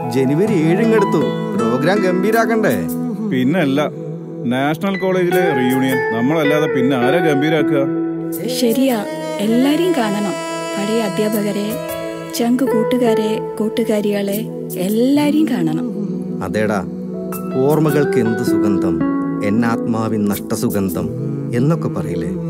ജനുവരി 7 programme ഗംഭീരാക്കണ്ടേ? പിന്നല്ല, national കോളേജിലെ reunion നമ്മളല്ലാതെ പിന്നെ ആരാ ഗംഭീരാക്കുക? ശരിയാ, എല്ലാരെയും കാണണം. പഴയ അധ്യാപകരെ, ചങ്ക് കൂട്ടുകാരെ, കൂട്ടുകാരികളെ എല്ലാരെയും കാണണം. അതേടാ, ഓർമ്മകൾക്ക് എന്ത് സുഗന്ധം, എന്നാത്മാവിൻ നഷ്ടസുഗന്ധം എന്നൊക്കെ പറയില്ലേ?